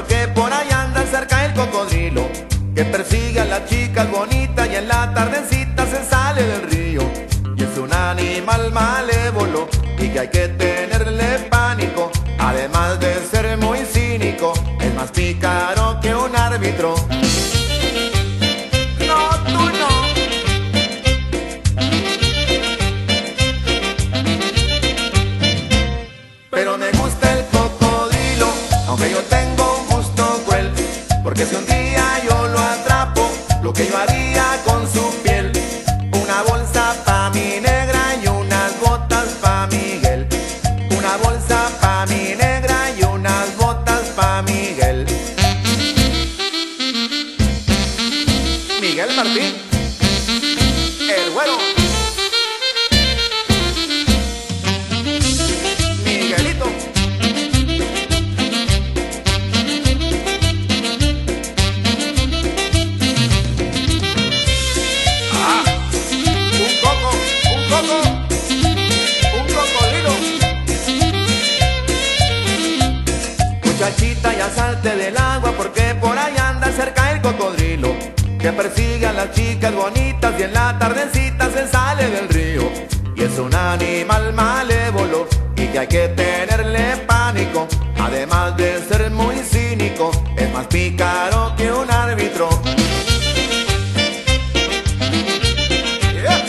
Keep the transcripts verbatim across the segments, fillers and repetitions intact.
porque por ahí anda cerca el cocodrilo, que persigue a las chicas bonitas y en la tardecita se sale del río. Y es un animal malévolo y que hay que tenerle pánico. Además de ser muy cínico, es más pícaro que un árbitro. No, tú no. Pero me gusta el cocodrilo, aunque yo tengo un gusto cruel, porque si un día yo lo atrapo, lo que yo haría con su piel, una bolsa pa' mi negra y unas botas pa' Miguel. Una bolsa pa' mi negra y unas botas pa' Miguel. Miguel Martín, el güero. Miguelito. Ah, un coco, un coco, un cocodrilo. Muchachita, ya salte del agua porque por ahí anda cerca el cocodrilo, que persigue a las chicas bonitas y en la tardecita se sale del río. Y es un animal malévolo y que hay que tenerle pánico. Además de ser muy cínico, es más pícaro que un árbitro. Yeah.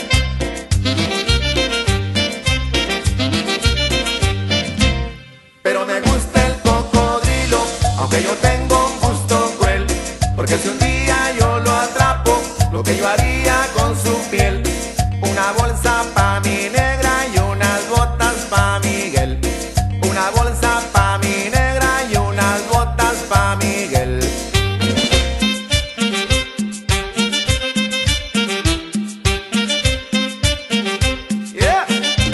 Pero me gusta el cocodrilo, aunque yo tengo un gusto cruel, porque si un día yo lo atrapo, lo que yo haría con su piel, una bolsa pa' mi negra y unas botas pa' Miguel. Una bolsa pa' mi negra y unas botas pa' Miguel. Yeah.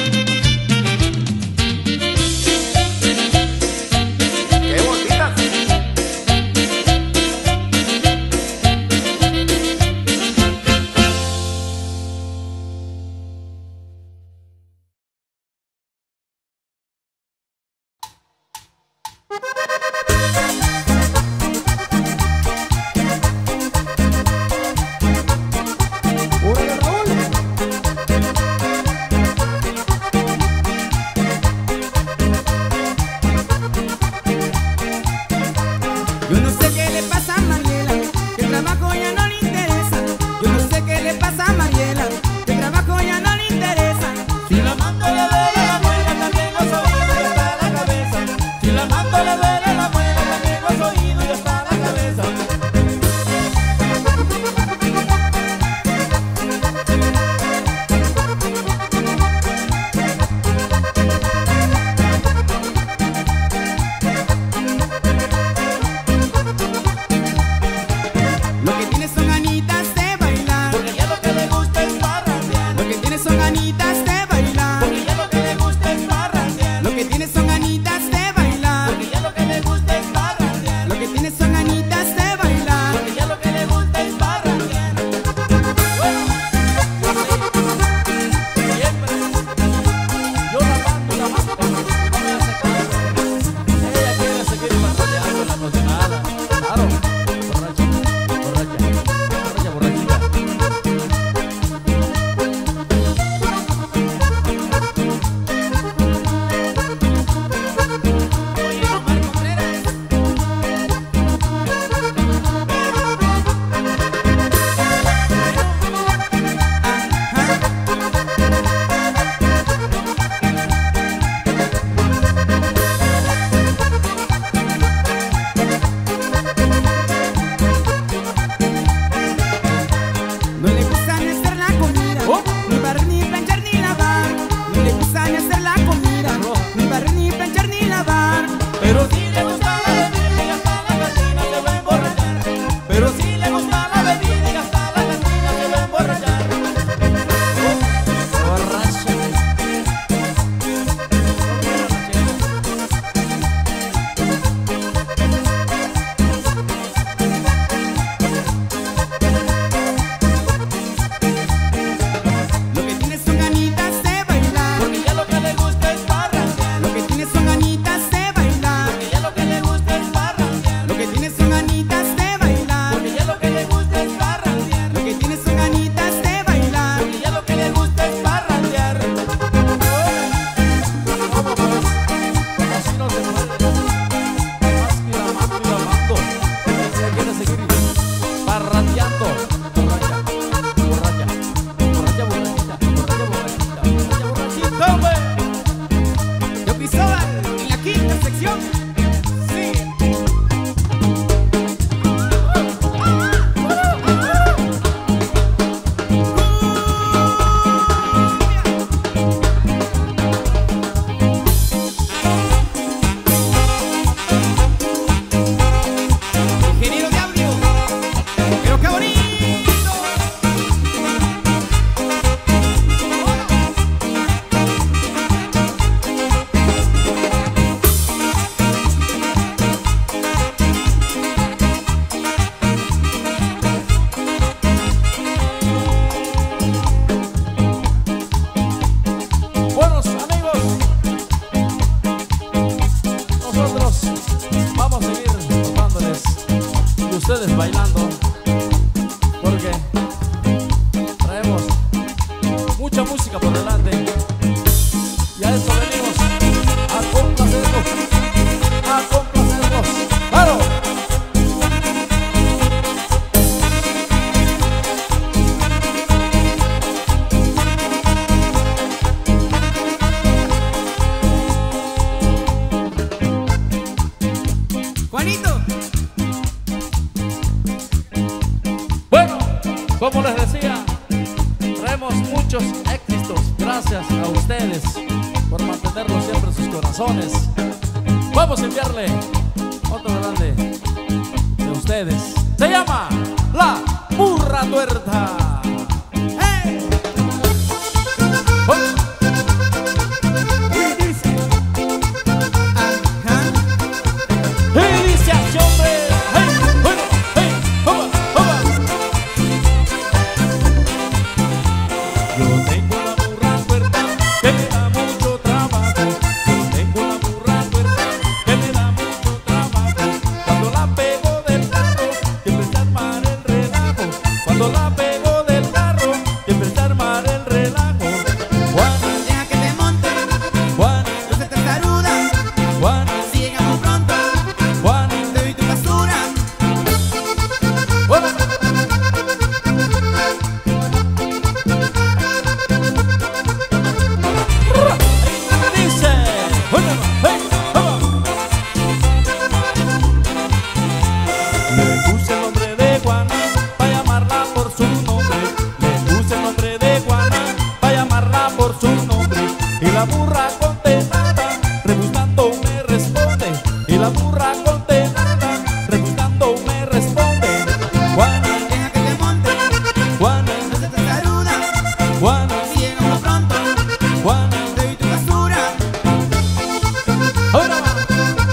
¡Qué bonitas! ustedes bailando, porque traemos mucha música por delante y a esto venimos a complacerlos, a complacerlos, ¡claro! Juanito. Bueno, como les decía, traemos muchos éxitos gracias a ustedes por mantenerlos siempre en sus corazones. Vamos a enviarle otro grande de ustedes. Se llama La Burra Tuerta. ¡Hey! ¡Oh! la burra contentada, rebuscando me responde. Y la burra contentada, rebuscando me responde. Juana, deja que te monte, Juana, no se te saluda. Juana, Si llegamos pronto, Juana. te doy tu basura. Ahora va.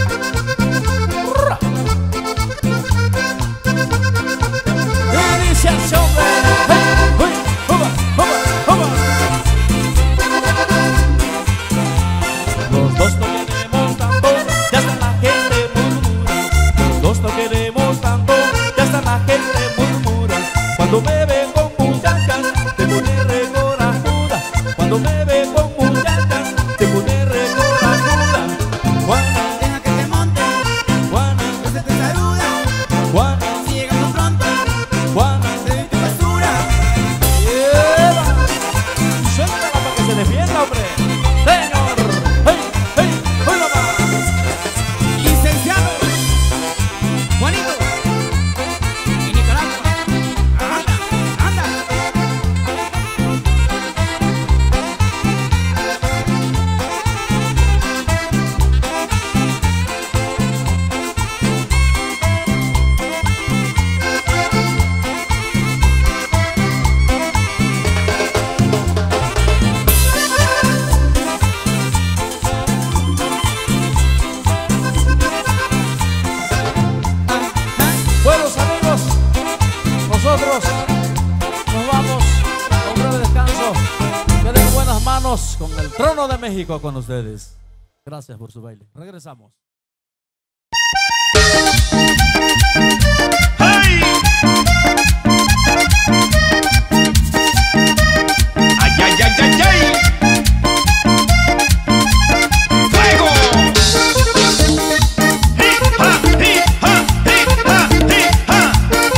Y dice el hombre, hey, uy, uva, uva, uva. Los dos no queremos tanto, ya está la gente murmura. Los dos no queremos tanto, ya está la gente murmura. Cuando me ve con muchachas, te pone recorajuda. Cuando me ve con muchachas, te pone recorajuda. Juana, Deja que te monte, Juana, no se te saluda. Juana, Si llegamos pronto, Juana. te doy tu basura. ¡Lleva! Suéltala para que se defienda, hombre. Señor, hey, hey, hoy nomás. Licenciado Juanito y Nicaragua. Anda, anda. Buenos amigos, nosotros nos vamos a un breve descanso. Queden en buenas manos con el trono de México con ustedes. Gracias por su baile. Regresamos. ¡Ay! ¡Ay, ay, ay, ay, ay! ¡Fuego! ¡Hi-ha, hi-ha, hi-ha, hi-ha!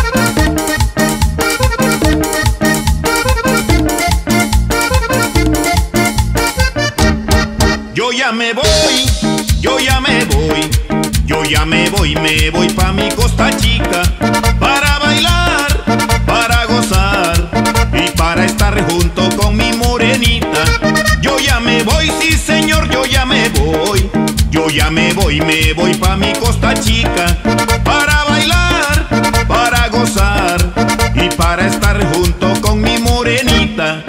Yo ya me voy, yo ya me voy, yo ya me voy, me voy pa' mi Costa Chica para bailar, para gozar y para estar junto con mi morenita. Yo ya me voy, sí señor, yo ya me voy, yo ya me voy, me voy pa' mi Costa Chica para bailar, para gozar y para estar junto con mi morenita.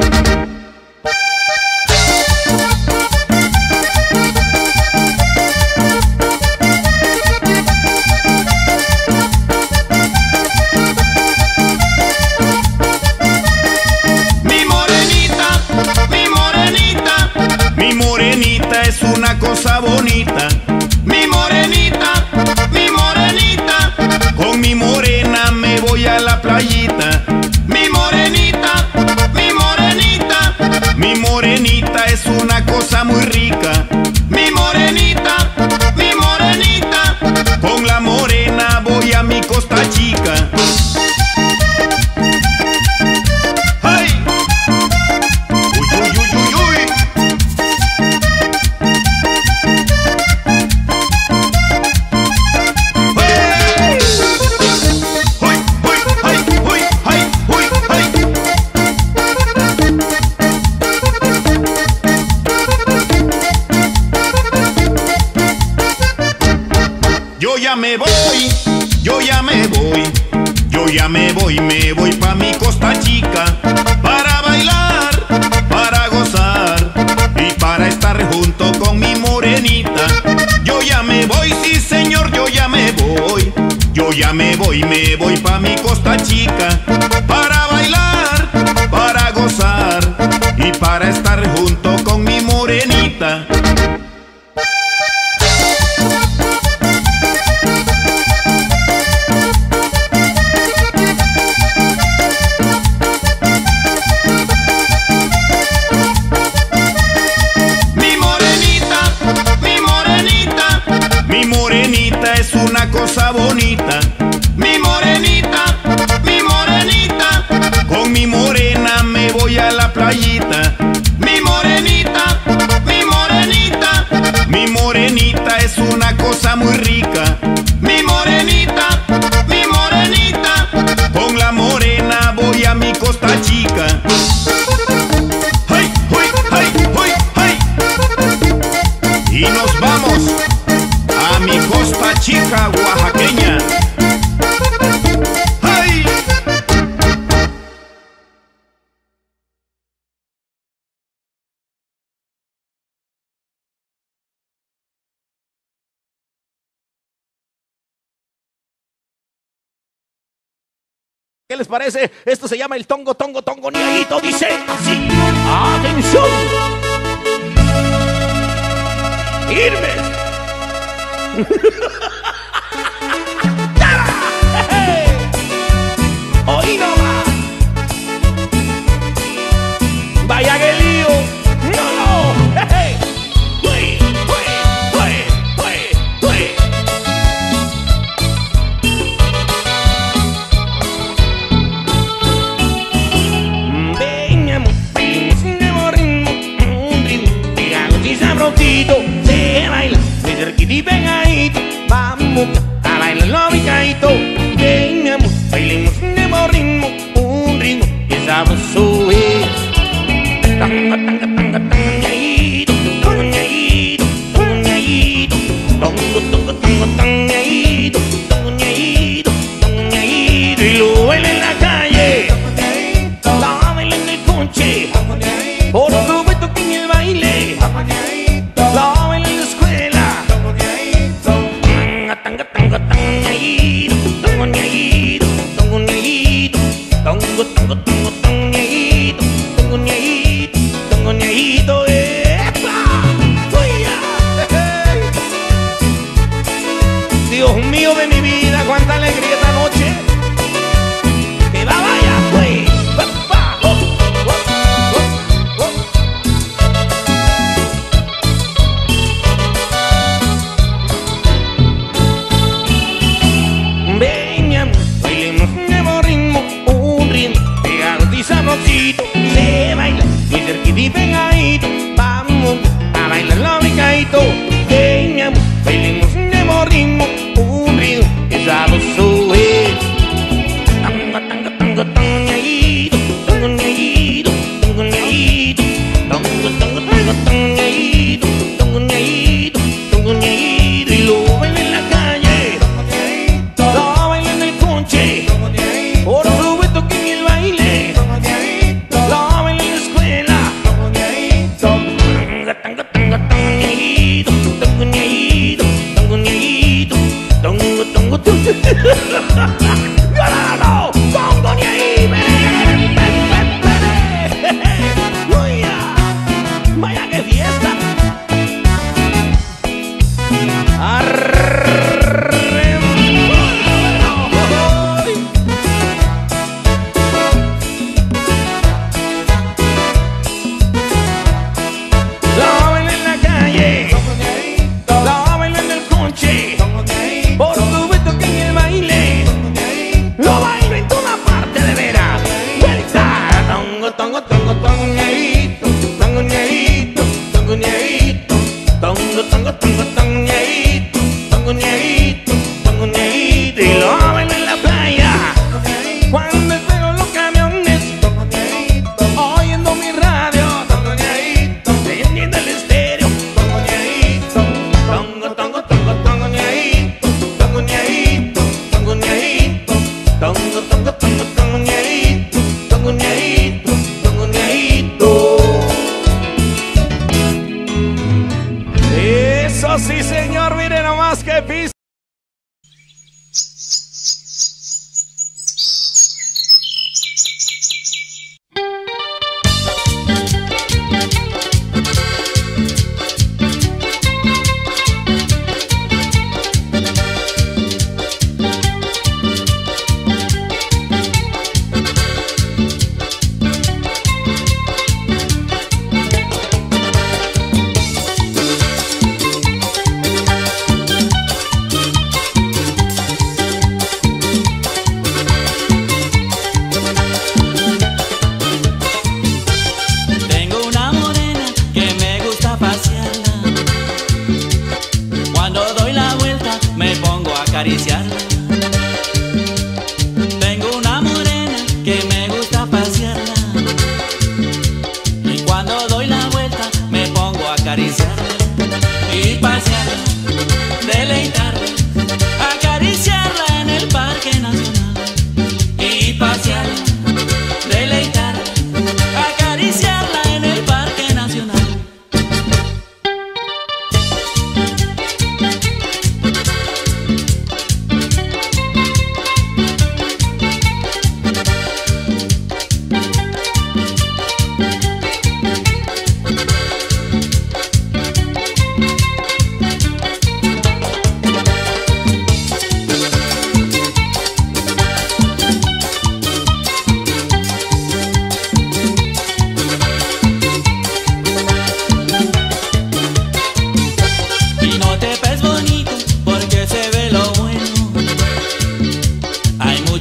Mi morenita, mi morenita, mi morenita es una cosa bonita. Mi morenita, mi morenita. playita. Mi morenita, mi morenita, mi morenita es una cosa muy rica. Mi morenita, mi morenita, con la morena voy a mi Costa Chica. ¡Ay! ¡Uy, uy, uy, uy, uy! ¡Hey! ¡Uy, uy, ay, uy, ay, uy, ay! Yo ya me voy, yo ya me voy, yo ya me voy, me voy pa' mi Costa Chica, para bailar, para gozar y para estar junto con mi morenita. Yo ya me voy, sí señor, yo ya me voy, yo ya me voy, me voy pa' mi Costa Chica, para bailar, para gozar y para estar junto con mi morenita. Es una cosa bonita. Mi morenita, mi morenita, con mi morena me voy a la playita. Mi morenita, mi morenita, mi morenita es una cosa muy rica. Mi morenita, mi morenita, con la morena voy a mi Costa Chica. ¡Hey, hey, hey, hey, hey! Y nos vamos a mi Costa Chica oaxaqueña. ¡Ay! ¿Qué les parece? Esto se llama el tongo, tongo, tongo, niaguito. Dice así. ¡Atención! ¡Irmes! Oí nomás. Vaya que lío. No, no. Uy, uy, uy, uy, uy. Ven, amor, bailemos un nuevo ritmo, un ritmo pegados y sabrosito. Se baila muy cerquita y pegadito. Vamos a bailarlo picadito. Ven, mi amor, bailemos un nuevo ritmo, un ritmo que sabroso es. Tanga, tanga, tanga, tangaíto, tangaíto, tangaíto, tongo, tongo, tongo, tangaíto, tangaíto, tangaíto. Y lo baila en la calle, la baila en el coche, por supuesto que en el baile, la baila en la escuela. Tanga, tanga, tanga, tangaíto, tongo, ñaíto, tongo, ñaíto, tongo, tongo, tongo, tangaíto, tongo, ñaíto, tongo, ñaíto. ¡Epa! ¡Uya! Dios mío de mi vida, cuánta alegría esta noche. Que va, vaya, pues. ¡Epa! ¡Oh, oh, oh, oh! Ven, mi amor, bailemos un nuevo ritmo, un ritmo pegado y sabrosito. Se baila muy cerquita y pegadito. Vamos a bailarlo picadito. Ven, mi amor, bailemos un nuevo ritmo, un ritmo que sabroso es. Tanga, tanga, tanga, tangaíto, tongo, ñaíto, tongo, ñaíto, tongo, tongo, tongo, tangaíto, tongo, ñaíto, tongo, ñaíto. Y lo baila en la calle, lo baila en el coche, por supuesto que en el baile, lo baila en la escuela. Tanga, tanga, tanga, tangaíto, tongo, ñaíto, tongo, ñaíto, tongo, tongo, tongo. ¡Ganado! ¡Tongo, ñaíto! ¡Ven, ven, ven, ven! ¡Uya! ¡Vaya que fiesta!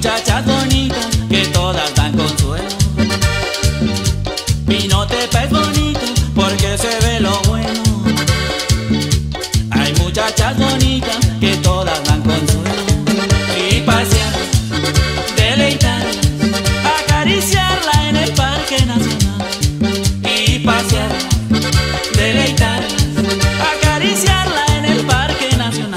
muchachas bonitas que todas dan consuelo. Pinotepa es bonito porque se ve lo bueno. Hay muchachas bonitas que todas dan consuelo. Y pasear, deleitar, acariciarla en el Parque Nacional. Y pasear, deleitar, acariciarla en el Parque Nacional.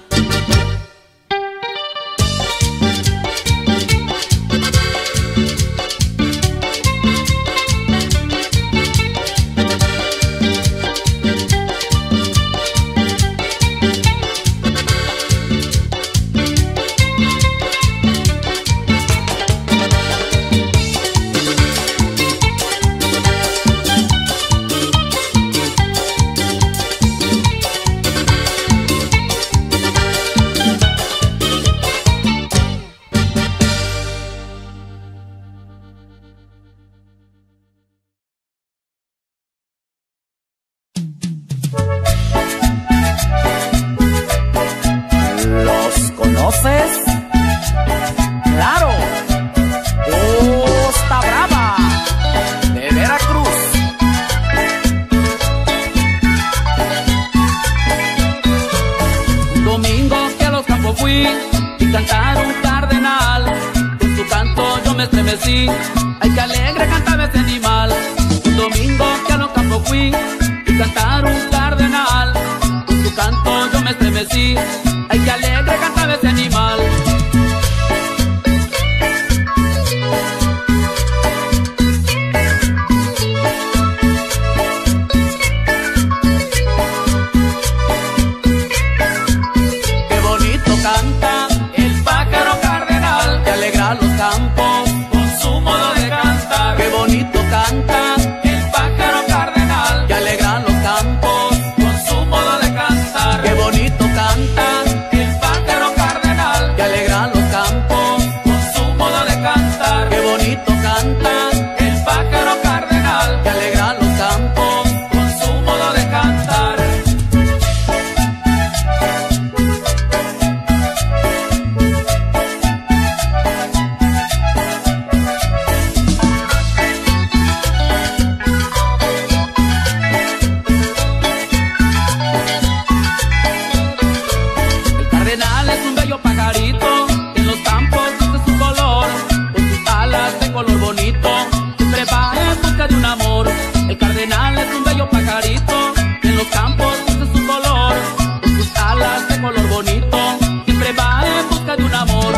¿Los conoces? ¡Claro! Costa Brava de Veracruz. Un domingo que a los campos fui y cantaron cardenal. Con su canto yo me estremecí. Ay, qué alegre cantaba ese animal. Un domingo que a los campos fui y cantaron cardenal. Con su canto yo me estremecí. Ay, qué alegre cantaba ese animal. Qué bonito canta el pájaro cardenal, que alegra los campos con su modo de cantar. Qué bonito canta el pájaro cardenal, que alegra los campos con su modo de cantar. Qué bonito canta el pájaro cardenal, que alegra los campos con su modo de cantar. Qué bonito canta el pájaro cardenal, que alegra los campos con su modo de cantar. El cardenal es un bello pajarito que en los campos luce su color, con sus alas de color bonito, siempre va en busca de un amor. El cardenal es un bello pajarito que en los campos luce su color, con sus alas de color bonito, siempre va en busca de un amor.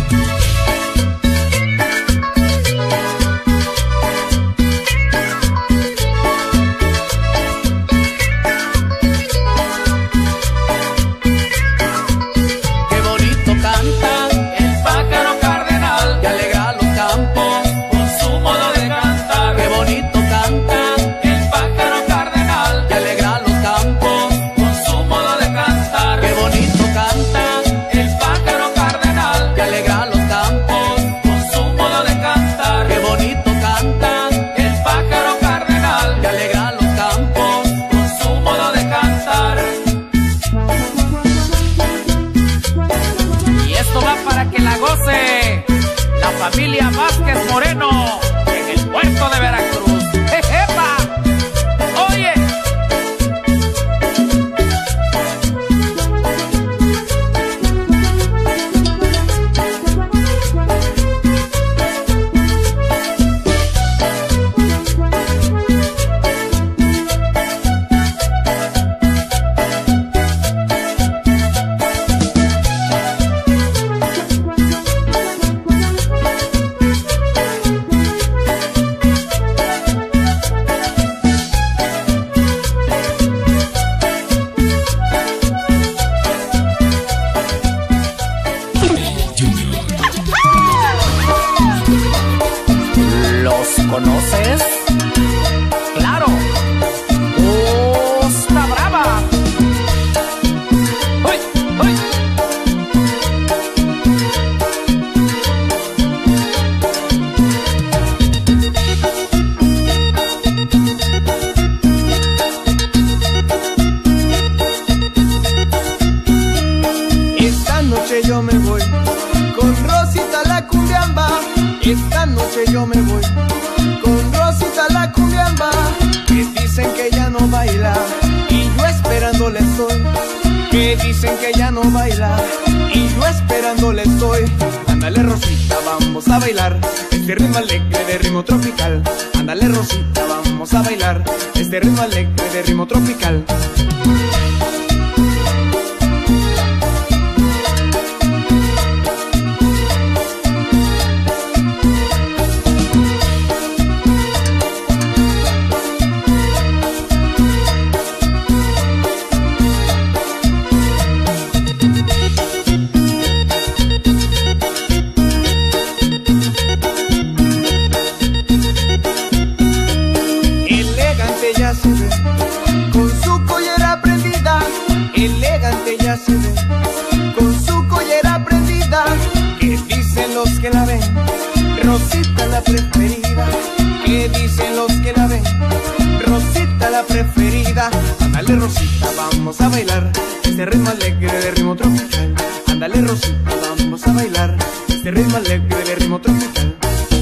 Qué bonito canta el pájaro cardenal, que alegra los campos con su modo de cantar. Qué bonito canta el pájaro cardenal, que alegra los campos con su modo de cantar. Qué bonito canta el pájaro cardenal, que alegra los campos con su modo de cantar. Qué bonito canta el pájaro cardenal, que alegra los campos con su modo de cantar. Y esto va para que la goce la familia Vázquez Moreno en el puerto de Veracruz. ¡Jejepa! ¡Oye! ¿Los conoces? ¡Claro! ¡Costa Brava! ¡Uy! ¡Uy! Esta noche yo me voy con Rosita la Cu Esta noche yo me voy con Rosita la cumbiamba, que dicen que ya no baila y yo esperándole estoy. Que dicen que ya no baila y yo esperándole estoy. Ándale Rosita, vamos a bailar este ritmo alegre de ritmo tropical. Ándale Rosita, vamos a bailar este ritmo alegre de ritmo tropical. Se ve con su collera prendida, que dicen los que la ven, Rosita la preferida. Que dicen los que la ven, Rosita la preferida. Ándale Rosita, vamos a bailar este ritmo alegre de ritmo tropical. Ándale Rosita, vamos a bailar este ritmo alegre de ritmo tropical.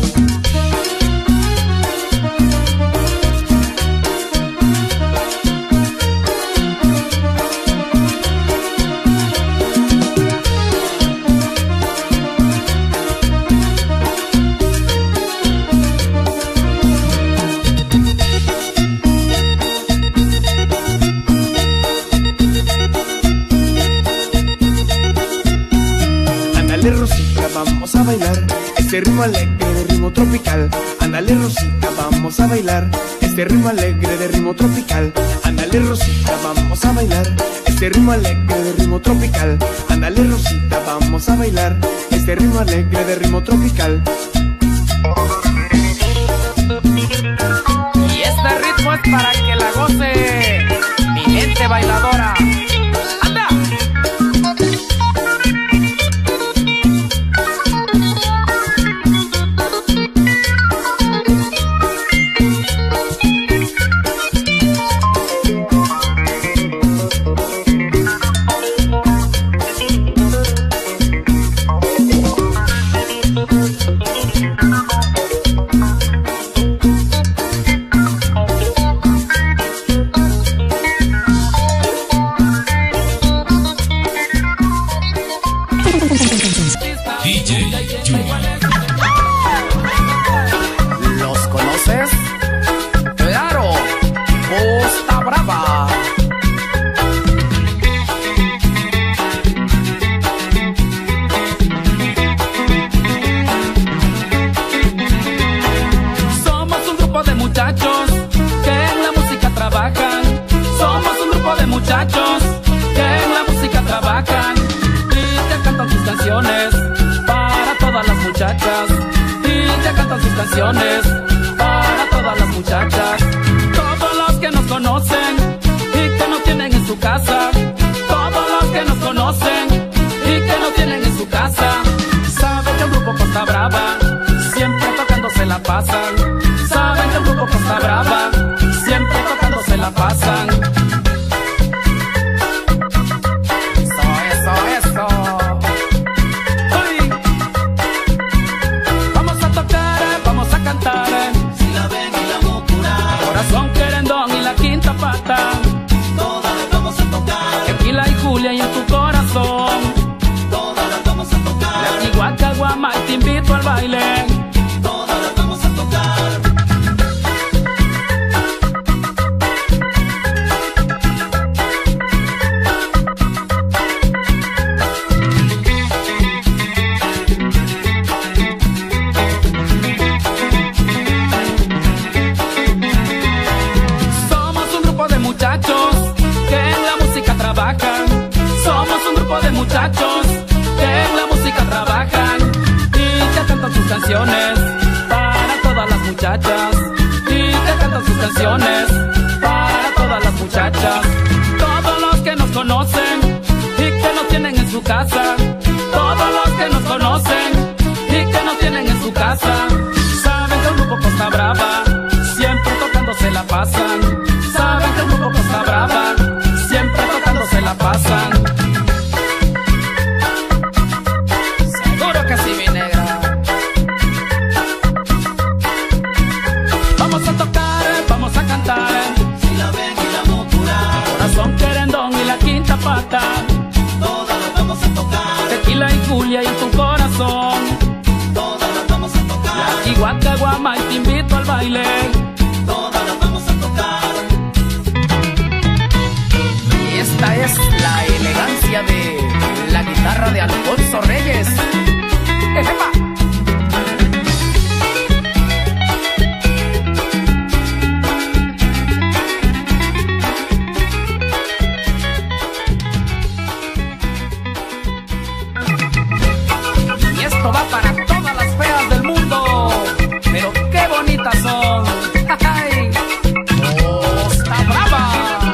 Rosita, vamos a bailar este ritmo alegre de ritmo tropical. Ándale Rosita, vamos a bailar este ritmo alegre de ritmo tropical. Ándale Rosita, vamos a bailar este ritmo alegre de ritmo tropical. Ándale Rosita, vamos a bailar este ritmo alegre de ritmo tropical. Y este ritmo es para que la goce mi gente bailadora. ¡Anda! ¿Los conoces? Claro, Costa Brava. Somos un grupo de muchachos que en la música trabajan. Somos un grupo de muchachos que en la música trabajan y te cantan sus canciones para todas las muchachas. Y te cantan sus canciones para todas las muchachas. Todos los que nos conocen y que no tienen en su casa. Todos los que nos conocen y que no tienen en su casa. Saben que el grupo Costa Brava siempre tocando se la pasan. Saben que el grupo Costa Brava siempre tocando se la pasan. Eso, eso, eso. Uy. Vamos a tocar, vamos a cantar. Si la ven y la popular, Corazón querendón y la quinta pata. todas las vamos a tocar. Tequila y Julia y en tu corazón. Todas las vamos a tocar. La Chihuahua, Guama y te invito al baile. Todas las vamos a tocar. Somos un grupo de muchachos que en la música trabajan. Somos un grupo de muchachos que en la música trabajan y te cantan sus canciones para todas las muchachas. Y te cantan sus canciones para todas las muchachas. Todos los que nos conocen y que no tienen en su casa. Todos los que nos conocen y que no tienen en su casa. Saben que el grupo Costa Brava siempre tocando se la pasan. Saben que el grupo Costa Brava siempre tocando se la pasan. Seguro que sí, mi negra. ama y te invito al baile. Todas las vamos a tocar. Y esta es la elegancia de la guitarra de Alfonso Reyes. ¡Ejepa! Y esto va para todas las feas del mundo, pero qué bonitas son. ¡Ay! ¡Costa Brava!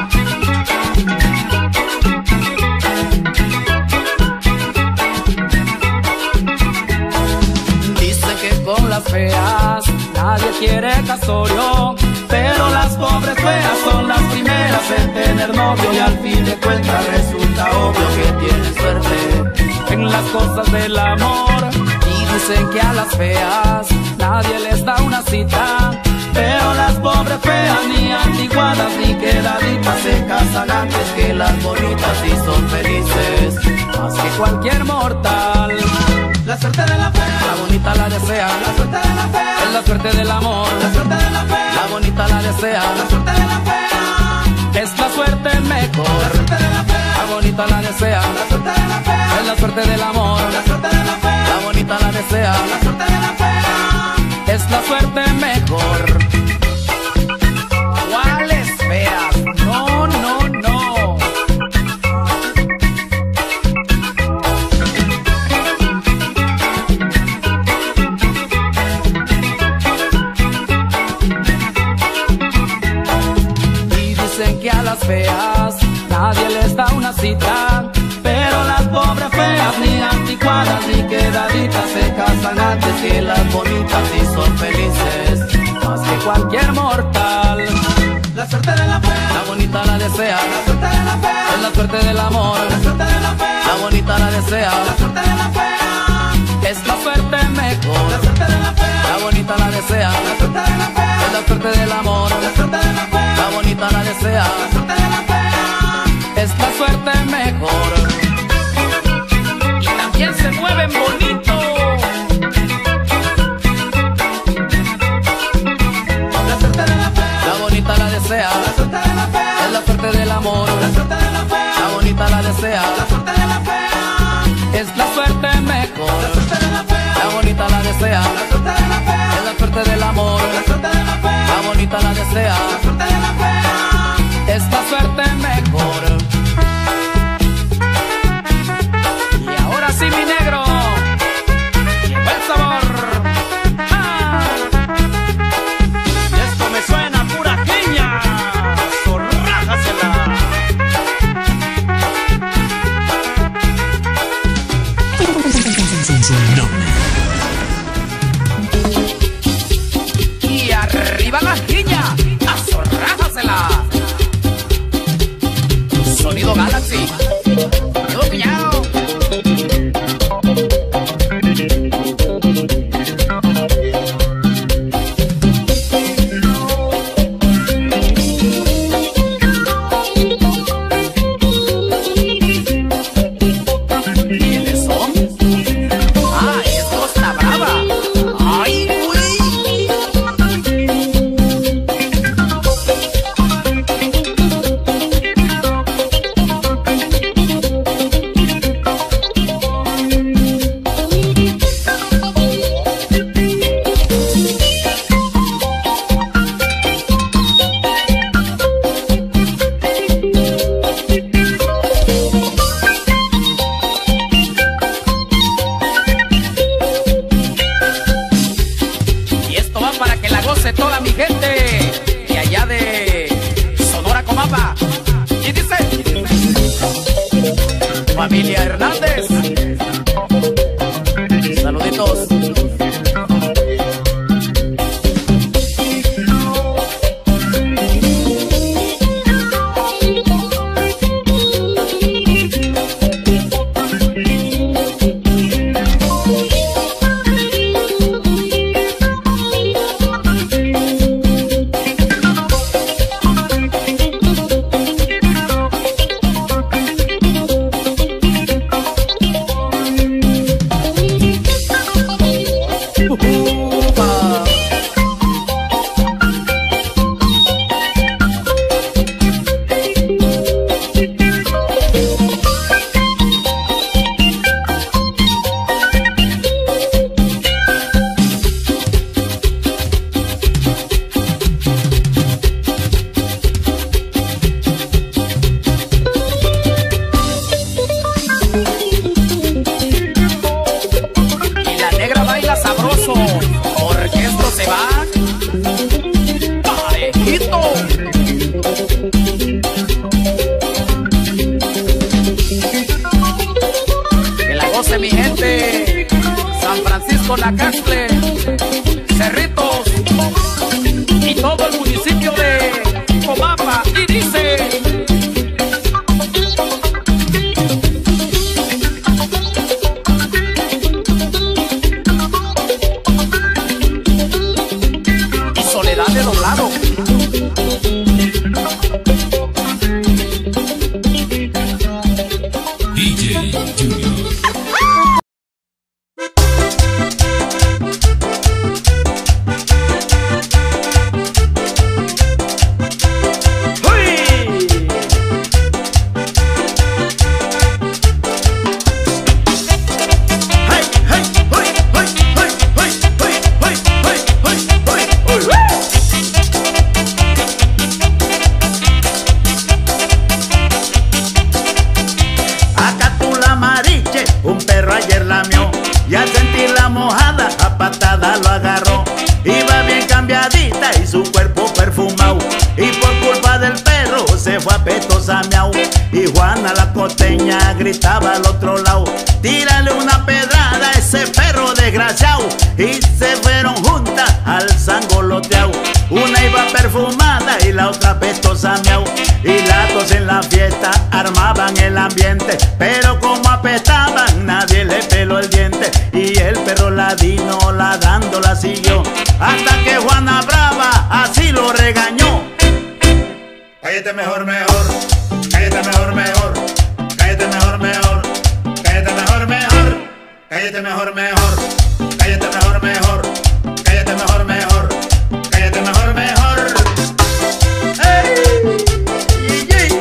Dicen que con las feas nadie quiere casorio, pero las pobres feas son las primeras en tener novio, y al fin de cuentas resulta obvio que tienen suerte en las cosas del amor. Y dicen que a las feas nadie les da una cita, pero las pobres feas ni antiguadas ni quedaditas se casan antes que las bonitas, y son felices más que cualquier mortal. La suerte de la fea, La bonita la desea, la suerte de la fea, es la suerte del amor. la suerte de la fea, La bonita la desea, la suerte de la fea, es la suerte mejor. la suerte de la fea, La bonita la desea, la suerte de la fea, es la suerte del amor. la suerte de la fea, La bonita la desea, la suerte de la fea. es la suerte mejor. ¿Cuáles feas? No, no, no. Y dicen que a las feas nadie les da una cita, pero las pobres feas ni anticuadas ni quedaditas se casan antes que las bonitas, y son felices más que cualquier mortal. La suerte de la fea, La bonita la desea, la suerte de la fea, es la suerte del amor. la suerte de la fea, La bonita la desea, la suerte de la fea, es la suerte mejor. la suerte de la fea, La bonita la desea, la suerte de la fea, es la suerte del amor. la suerte de la fea, La bonita la desea, la suerte de la fea, es la suerte mejor. Y también se mueven bonito. la suerte de la fea, La bonita la desea, la suerte de la fea, es la suerte del amor. la suerte de la fea, La bonita la desea, la suerte de la fea, es la suerte mejor. la suerte de la fea, La bonita la desea, la suerte de la fea, es la suerte del amor. la suerte de la fea, La bonita la desea, la suerte de la fea, es la suerte mejor. Y ahora sí, mi negro, llegó el sabor. ¡Ah! Y esto me suena a pura piña. Zorrájasela. Y arriba la jiña, azorrájasela. Sonido Galaxy. Yo, cuñado. ¿Quiénes son? Ah, es Costa Brava. Ay, güey. Y esto va para que la goce toda mi gente de allá de Sonora, Comapa. Y dice: familia Hernández, saluditos. con Acaxtle, Cerritos y todo el municipio de Comapa. Y dice: y Soledad de Doblado. Y Juana la costeña gritaba al otro lado: tírale una pedrada a ese perro desgraciado. Y se fueron juntas al sangoloteao. Una iba perfumada y la otra pestosa miau. Y las dos en la fiesta armaban el ambiente, pero como apestaban nadie le peló el diente. Y el perro ladino ladrando la siguió, hasta que Juana brava así lo regañó: cállate mejor, mejor, cállate mejor, mejor, cállate mejor, mejor, cállate mejor, mejor, cállate mejor, mejor, cállate mejor, mejor, cállate mejor, mejor, cállate mejor, mejor. ¡Ey! ¡Ey!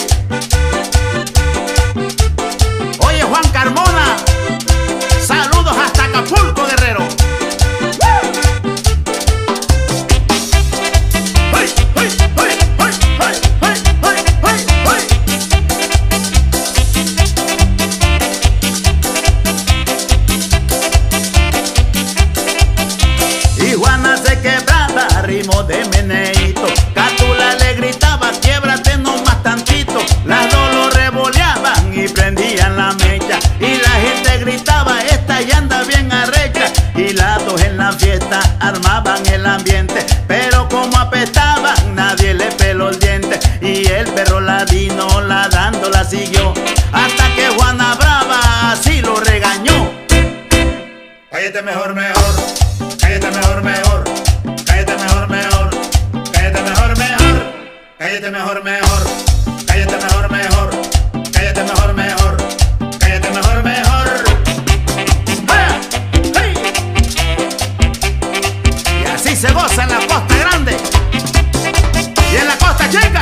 Oye, Juan Carmona, saludos hasta Acapulco, Guerrero. De meneíto, Cátula le gritaba: quiebrate nomás tantito. Las dos lo revoleaban y prendían la mecha. Y la gente gritaba: esta ya anda bien arrecha. Y las dos en la fiesta armaban el ambiente, pero como apestaban nadie le peló el diente. Y el perro ladino ladrando la siguió, hasta que Juana brava así lo regañó: cállate mejor, mejor, cállate mejor, mejor, cállate mejor, mejor, cállate mejor, mejor, cállate mejor, mejor, cállate mejor, mejor, cállate mejor, mejor, cállate mejor, mejor. ¡Vaya! ¡Hey! Y así se goza en la Costa Grande y en la Costa Chica.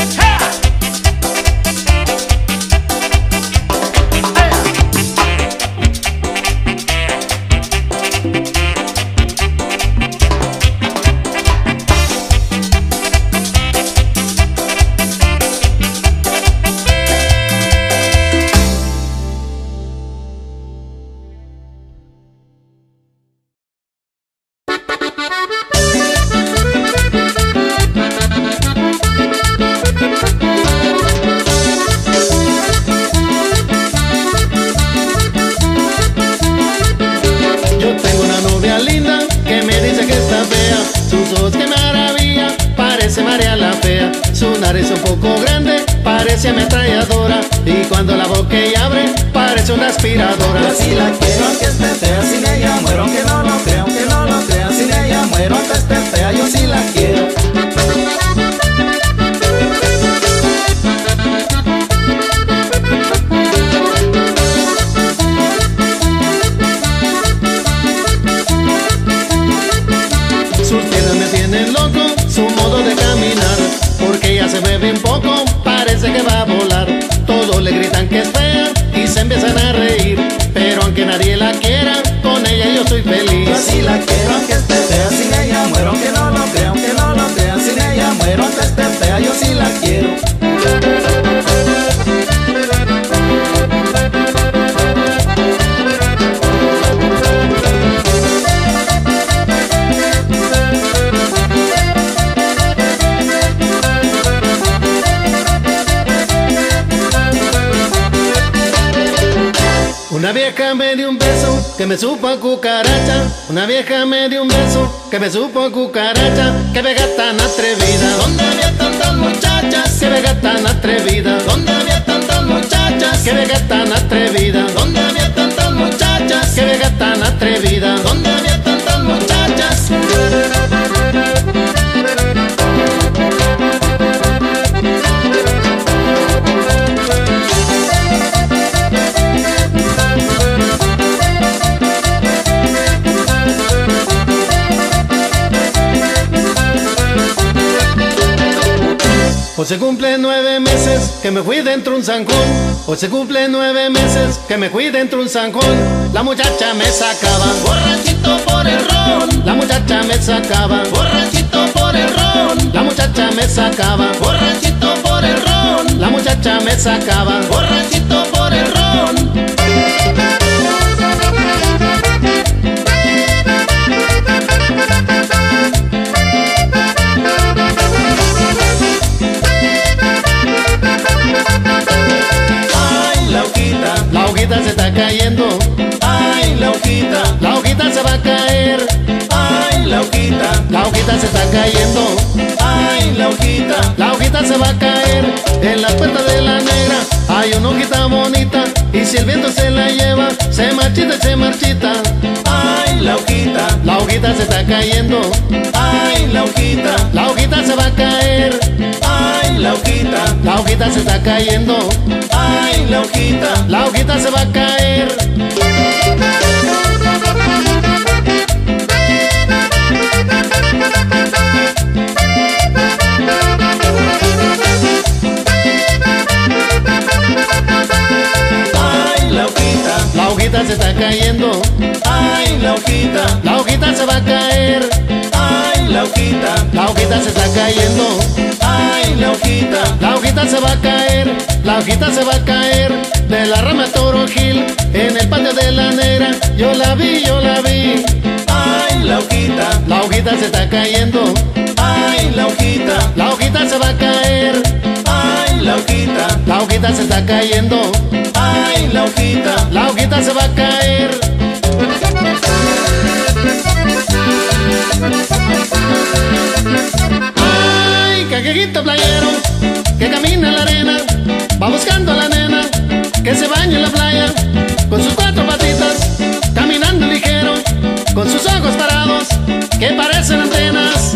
Es un poco grande, parece ametralladora, y cuando la boca ella abre, parece una aspiradora. Yo sí la quiero aunque esté fea, sin ella muero, aunque no lo crea, aunque no lo crea, sin ella muero, aunque esté fea, yo sí la quiero. Sus piernas me tienen loco, su modo de caminar, porque ella se mueve un poco, parece que va a volar. Todos le gritan que es fea y se empiezan a reír, pero aunque nadie la quiera, con ella yo soy feliz. Yo sí la quiero aunque esté fea, sin ella muero, aunque no lo crea, aunque no lo crea, sin ella muero, aunque esté fea, yo sí la quiero. Una vieja me dio un beso que me supo a cucaracha. Una vieja me dio un beso que me supo a cucaracha. Qué vieja tan atrevida. ¿Dónde había tantas muchachas? Qué vieja tan atrevida. ¿Dónde había tantas muchachas? Qué vieja tan atrevida. ¿Dónde había tantas muchachas? Qué vieja tan atrevida. ¿Dónde había tantas muchachas? Hoy se cumple nueve meses que me fui dentro un zancón. Hoy se cumple nueve meses que me fui dentro un zancón. La muchacha me sacaba borrachito por el ron. La muchacha me sacaba borrachito por el ron. La muchacha me sacaba borrachito por el ron. La muchacha me sacaba borrachito por el ron. La hojita se está cayendo. Ay, la hojita. La hojita se va a caer. Ay, la hojita. La hojita se está cayendo. Ay, la hojita. La hojita se va a caer. En la puerta de la negra hay una hojita bonita. Y si el viento se la lleva, se marchita y se marchita. Ay, la hojita. La hojita se está cayendo. Ay, la hojita. La hojita se va a caer. Ay, la hojita. La hojita se está cayendo. Ay, la hojita. La hojita se va a caer. Ay, la hojita. La hojita se está cayendo. Ay, la hojita. La hojita se va a caer. Ay, la hojita. La hojita se está cayendo. Ay, la hojita. La hojita se va a caer. La hojita se va a caer de la rama Toro Gil en el patio de la negra. Yo la vi, yo la vi. Ay, la hojita. La hojita se está cayendo. Ay, la hojita. La hojita se va a caer. Ay, la hojita. La hojita se está cayendo. Ay, la hojita. La hojita se va a caer. Ay, cajejito playero que camina en la arena, va buscando a la nena que se baña en la playa, con sus cuatro patitas, caminando ligero, con sus ojos parados que parecen antenas.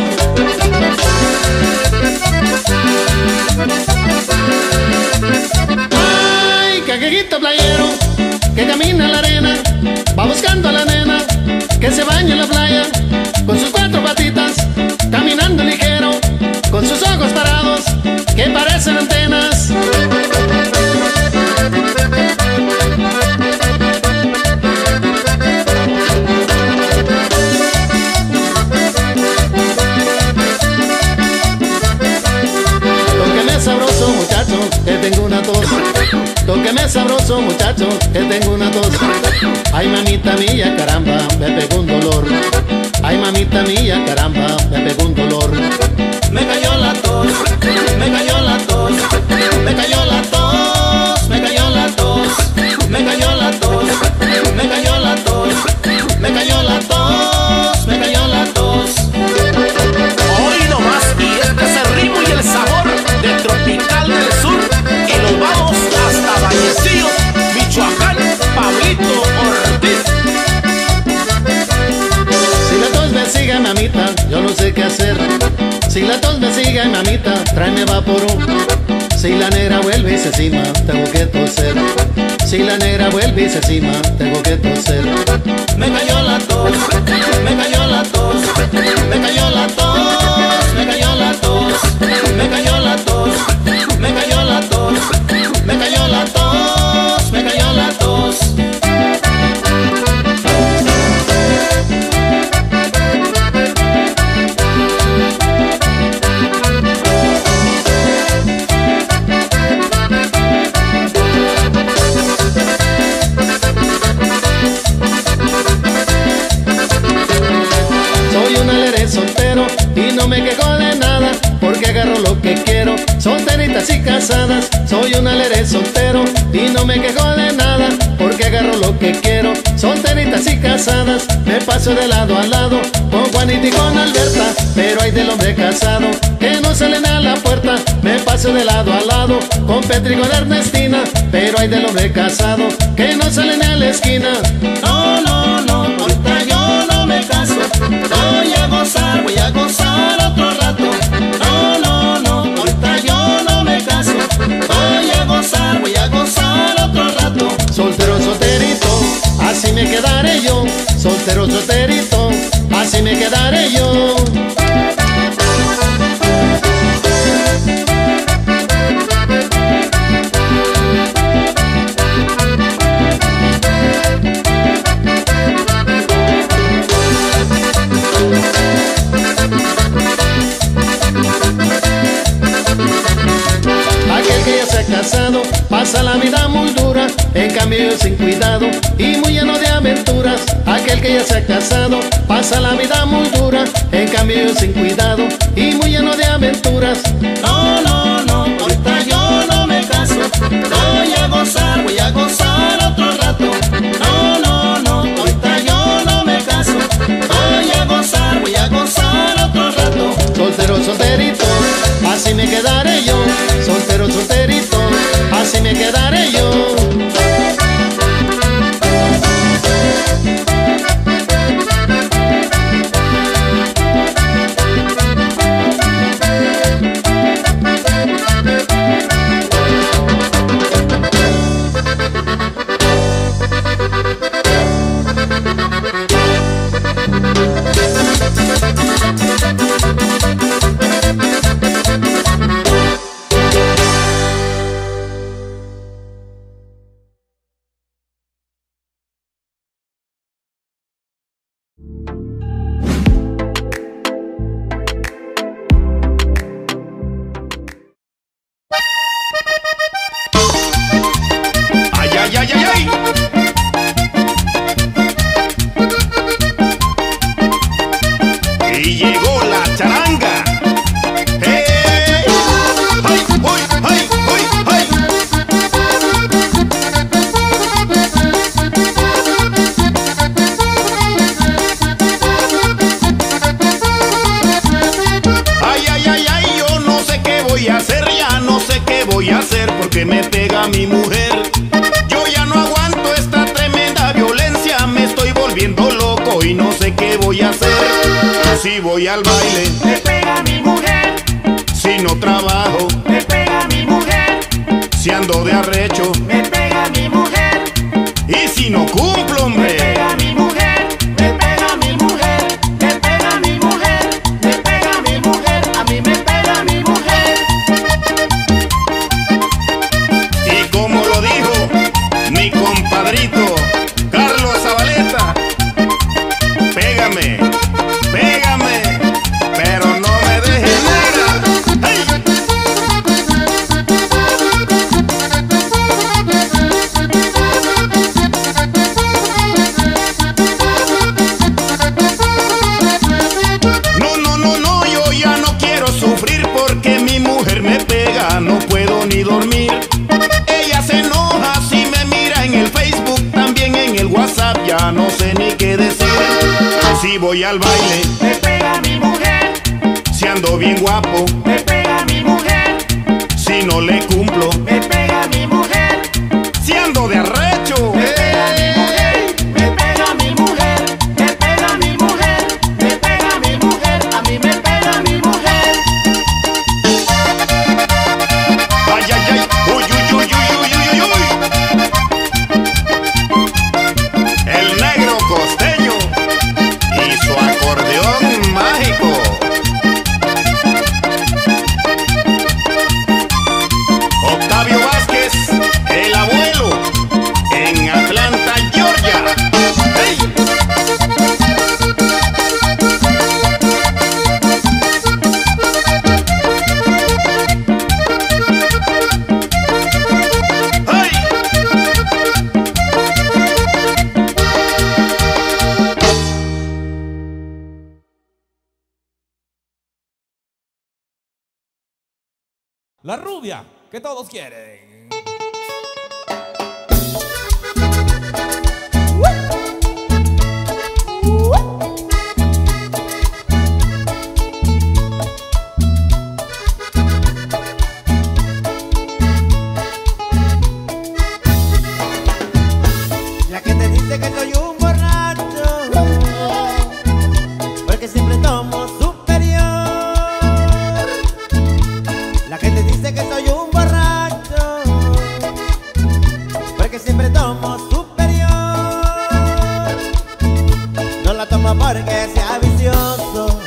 Ay, cajejito playero que camina en la arena, va buscando a la nena que se baña en la playa, con sus cuatro patitas, caminando ligero, con sus ojos parados que parecen antenas. Tóqueme sabroso muchacho, que tengo una tos. Tóqueme sabroso muchacho, que tengo una tos. Ay mamita mía, caramba, me pegó un dolor. Ay mamita mía, caramba, me pegó un dolor. Me cayó la tos, me cayó la tos, me cayó la tos, me cayó la tos, me cayó la tos, me cayó la tos, me cayó la tos, me cayó la tos. Hoy nomás, y este es el ritmo y el sabor del Tropical del Sur. Y nos vamos hasta Vallecillo, Michoacán, Pablito Ortiz. Si la tos me sigue, mamita, yo no sé qué hacer. Si la tos me sigue, mamita, tráeme vaporú. Si la negra vuelve y se cima, tengo que toser. Si la negra vuelve y se cima, tengo que toser. Me cayó la tos, me cayó la tos, me cayó la tos, me cayó la tos, me cayó la tos, me cayó la tos, me cayó la tos, me cayó la tos. solteritas y casadas, soy un alegre soltero y no me quejo de nada, porque agarro lo que quiero. Solteritas y casadas, me paso de lado a lado, con Juanita y con Alberta, pero hay del hombre casado que no salen a la puerta. Me paso de lado a lado, con Petri y con Ernestina, pero hay del hombre casado que no salen a la esquina. No, no, no, ahorita yo no me caso, voy a gozar, voy a gozar otro rato. No, no, no, ahorita yo no me caso, voy a gozar, voy a gozar otro rato. Soltero, solterito, así me quedaré yo. Soltero, solterito, así me quedaré yo. Casado, pasa la vida muy dura, en cambio yo sin cuidado y muy lleno de aventuras. Aquel que ya se ha casado, pasa la vida muy dura, en cambio yo sin cuidado y muy lleno de aventuras. No, no, no, ahorita yo no me caso, voy a gozar, voy a gozar otro rato. No, no, no, ahorita yo no me caso, voy a gozar, voy a gozar otro rato. Soltero, solterito, así me quedaré yo. Soltero, solterito, así me quedaré yo. Si voy al baile, me pega mi mujer. Si no trabajo, me pega mi mujer. Si ando de arrecho, me pega mi mujer. Y si no cumplo, hombre, me pega mi mujer. Me pega mi mujer. Me pega mi mujer. Me pega mi mujer. A mí me pega mi mujer. Y como lo dijo mi compadrito Carlos Zabaleta, pégame, pégame, pero no me dejes negra. ¡Hey! No, no, no, no, yo ya no quiero sufrir porque mi mujer me pega, no puedo ni dormir. Ella se enoja si me mira en el Facebook, también en el WhatsApp, ya no sé ni qué decir. Si voy al baile, me pega mi mujer. Si ando bien guapo, me pega mi mujer. Si no le cumplo, me pega mi mujer. Si ando de arrecho, me pega mi mujer. Me pega mi mujer. Me pega mi mujer. Me pega mi mujer. A mí me pega mi mujer. Ay, ay, ay, uy, uy, uy, uy, uy, uy, uy. El negro costeño y su acordeón mágico. Octavio Vázquez. La rubia que todos quieren. La que te dice que soy un borracho, porque siempre tomo superior. La que te dice que soy un borracho, porque siempre tomo superior. No la tomo porque sea vicioso,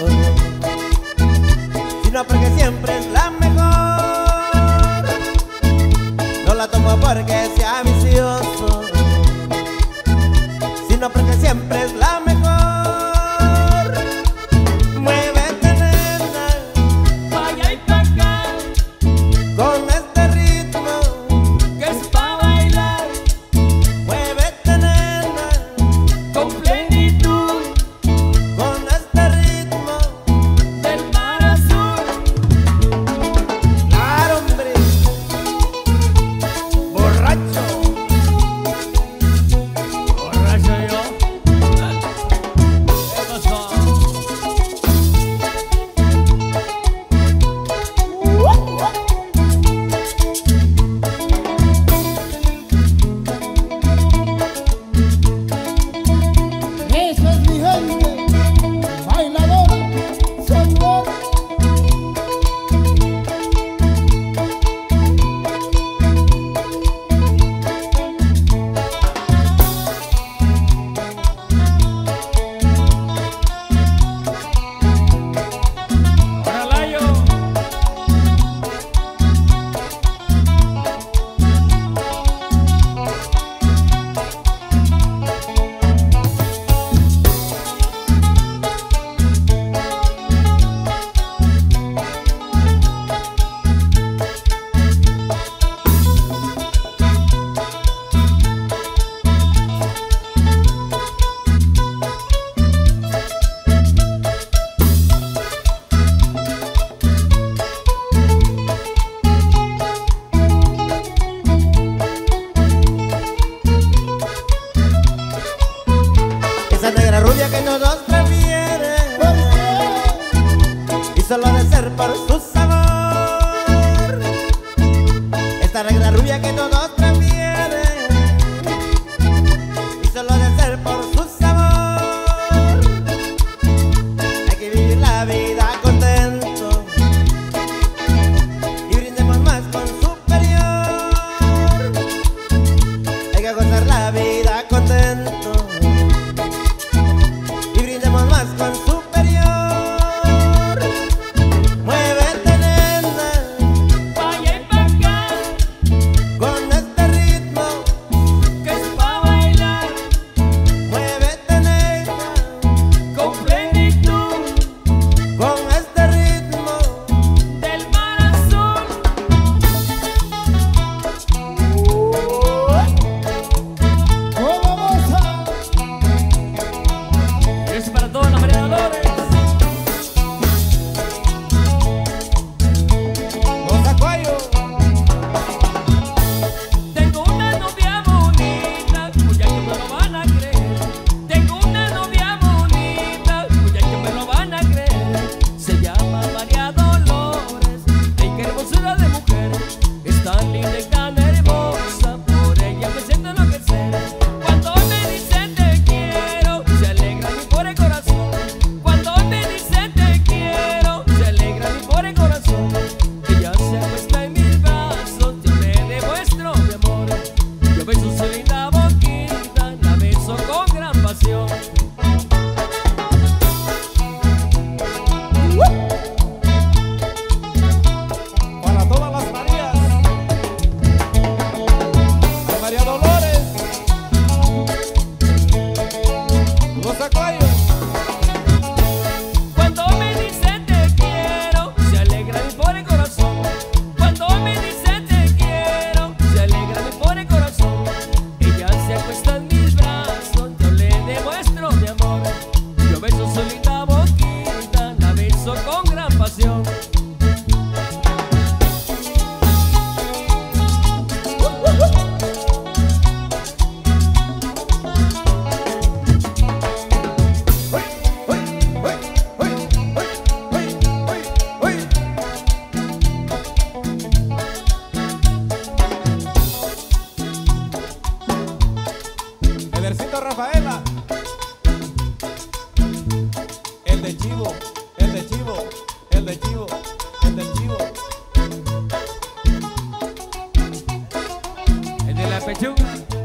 sino porque siempre es la mejor. No la tomo porque sea vicioso, sino porque siempre es la mejor. Muévete, nena, pa' allá y pa' acá, con este ritmo que es pa' bailar. Muévete, nena, Con plenitud con este ritmo del mar azul. Claro, hombre, borracho. Borracho yo. ¿Qué pasó? Esa es mi gente, bailadora, señor. Órale yo. Esa negra rubia que todos prefieren, y solo de ser por su sabor. Esta negra rubia que todos prefieren, y solo de ser por su sabor. Hay que vivir la vida contento y brindemos más con superior. Hay que gozar la vida contento y brindemos más con superior. Muévete, nena, Pa' allá y pa' acá, con este ritmo que es pa' bailar. Muévete, nena, Con plenitud con este ritmo del mar azul. ¿Cómo vamos a? Es para toda la María Dolores. Los acuarios. Tengo una novia bonita, muchachos me lo van a creer. Tengo una novia bonita, muchachos me lo van a creer. Se llama María Dolores, ay qué hermosura de mujer. Es tan linda y tan hermosa, por ella me siento enloquecer. Cuando me dicen te quiero, se alegra mi pobre corazón. Cuando de chivo, el de chivo, el de chivo, el de chivo. El de la pechuga.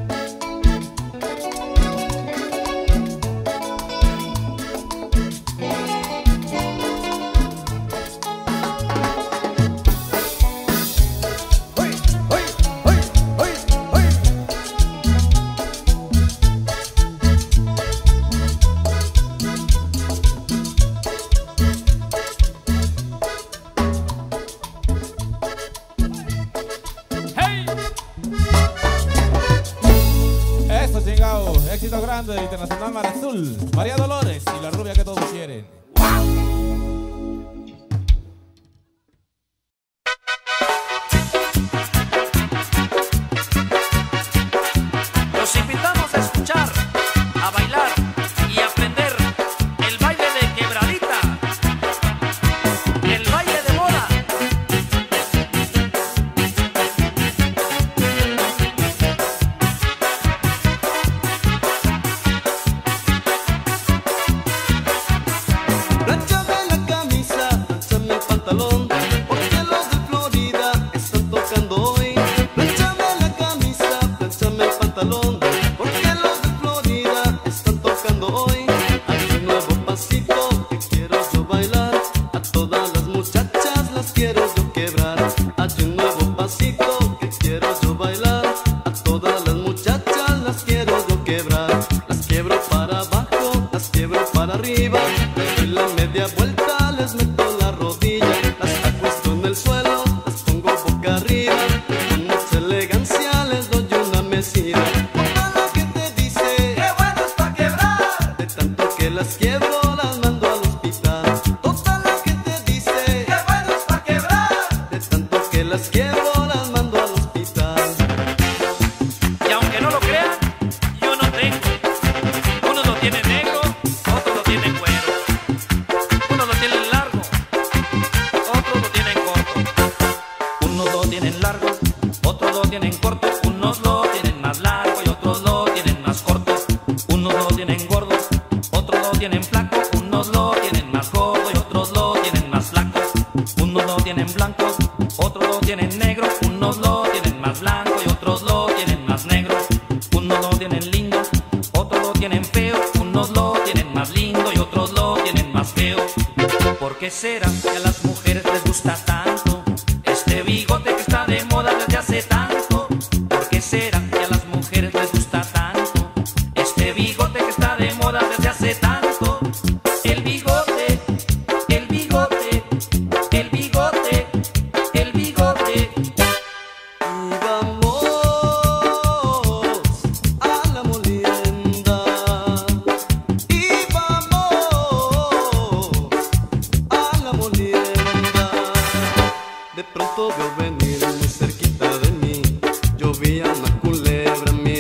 Éxito grande de Internacional Mar Azul, María Dolores y la rubia que todos quieren. Los invitamos a escuchar, a bailar y aprender el baile de quebradita, el baile de moda.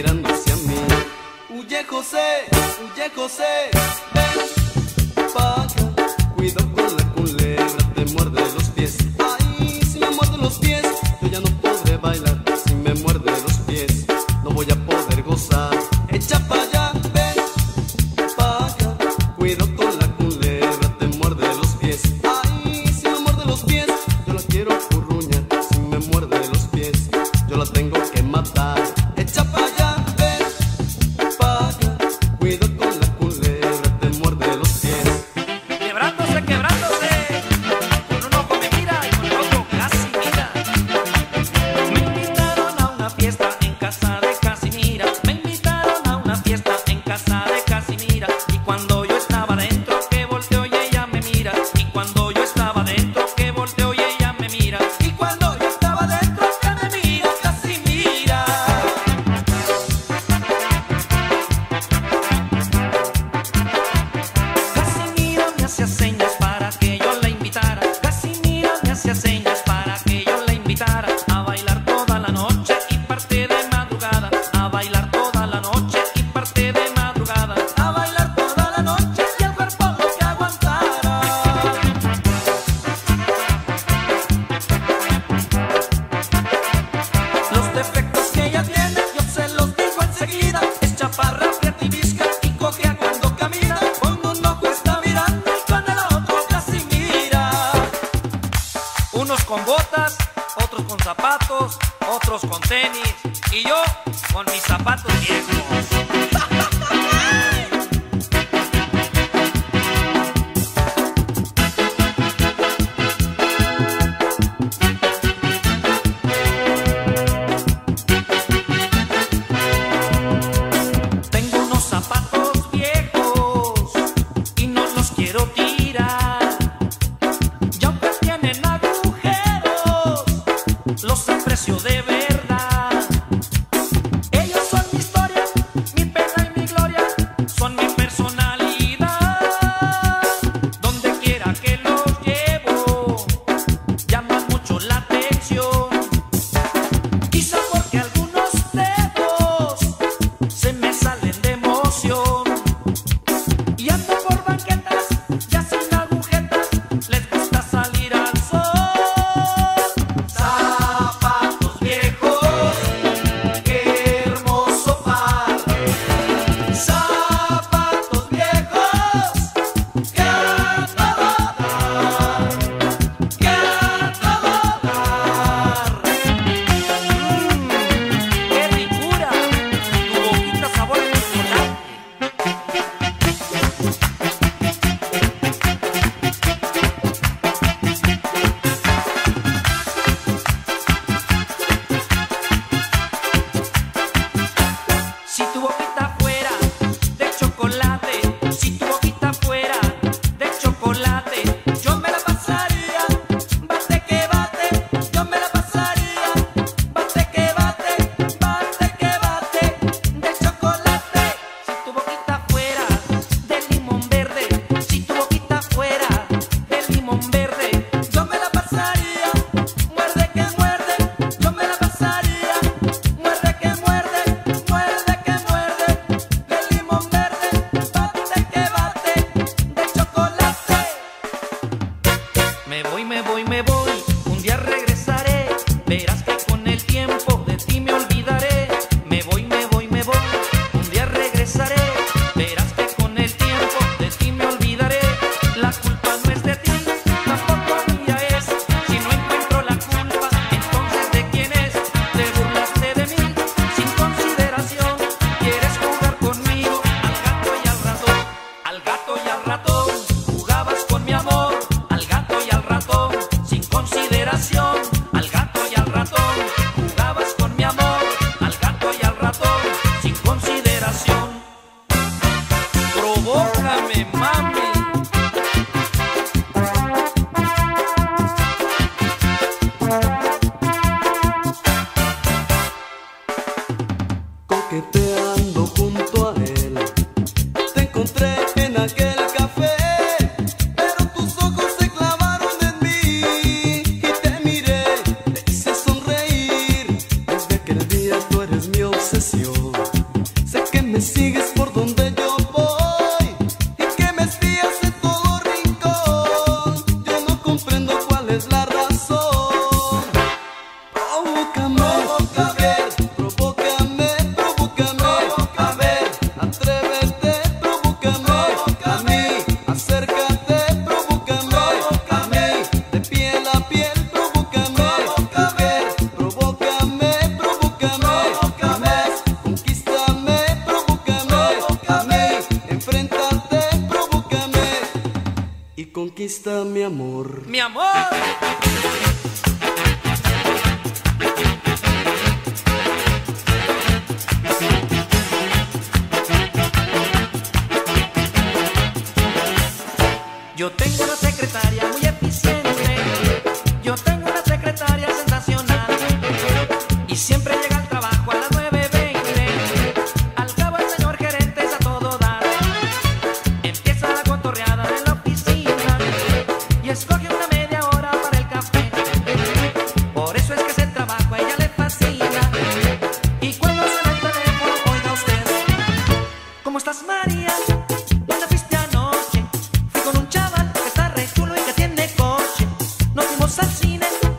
José, huye José, ven pa' otros con tenis y yo con mis zapatos viejos. De verdad, ellos son mi historia, mi pena y mi gloria, son mi personalidad. Donde quiera que los llevo, llaman mucho la atención. Quizá porque algunos dedos se me salen de emoción. Y ando por banquetas, ya sin agujetas, les gusta salir al sol. Si tu boquita fuera de chocolate, si tu boquita fuera de chocolate, yo me la pasaría, bate que bate, yo me la pasaría, bate que bate, bate que bate, de chocolate. Si tu boquita fuera de limón verde, si tu boquita fuera de limón verde, yo me la pasaría, muerde que muerde, yo me la pasaría, muerde que muerde, muerde. Me voy, me voy, me voy, un día regresaré, verás que con el tiempo de ti me olvidaré. Me voy, me voy, me voy, un día regresaré, verás que con el tiempo de ti me olvidaré. La culpa no es de ti, tampoco mía es, si no encuentro la culpa, entonces ¿de quién es? Te burlaste de mí, sin consideración, quieres jugar conmigo, al gato y al ratón, al gato y al ratón, jugabas con mi amor. Sin consideración, al gato y al ratón, jugabas con mi amor, al gato y al ratón, sin consideración. Provócame, mami. Coqueteando junto a él, te encontré en aquel café. Sé que me sigues por donde yo voy y que me espías en todo rincón. Yo no comprendo cuál es la razón. Provócame, a ver, provócame, provócame, a ver, atrévete, provócame, a mí, acércate, provócame, a mí, de piel a piel, provócame, a ver, provócame, provócame. Conquista mi amor. Mi amor. Yo tengo una secretaria muy eficiente. Yo tengo una secretaria sensacional. Y siempre llega al trabajo a las nueve veinte. Al cabo el señor gerente es a todo dar. Empieza la cotorreada en la oficina y escoge una media hora para el café. Por eso es que ese trabajo a ella le fascina. Y cuando suena el teléfono, oiga usted: ¿cómo estás, María? ¿Dónde fuiste anoche? Fui con un chaval que está re chulo y que tiene coche. Nos fuimos al cine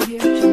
Audio